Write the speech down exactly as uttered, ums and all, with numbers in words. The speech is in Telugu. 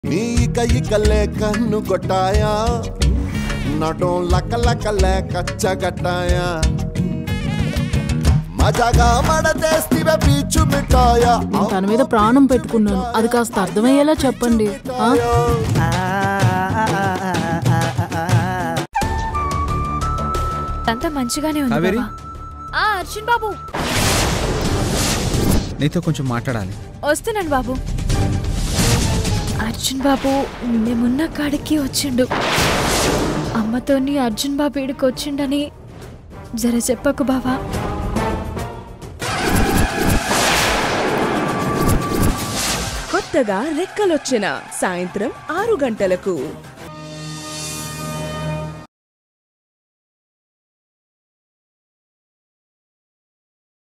నీ ఇక లేకన్ను కొట్టాయా నటం లక్క లక్క లేక చగట్టాయా మజాగా మడతేస్తివే పీచు మిఠాయా తన మీద ప్రాణం పెట్టుకున్నాను అది కాస్త అర్థమయ్యేలా చెప్పండి అంతా మంచిగానే ఉంది బాబా. ఆ అర్జున్ బాబు నీతో కొంచెం మాట్లాడాలి. వస్తున్నాను బాబు. అర్జున్ బాబు మేమున్న కాడికి వచ్చిండు. అమ్మతోని అర్జున్ బాబు ఈడికి వచ్చిండని జర చెప్పకు బావా. కొత్తగా రెక్కలొచ్చిన సాయంత్రం ఆరు గంటలకు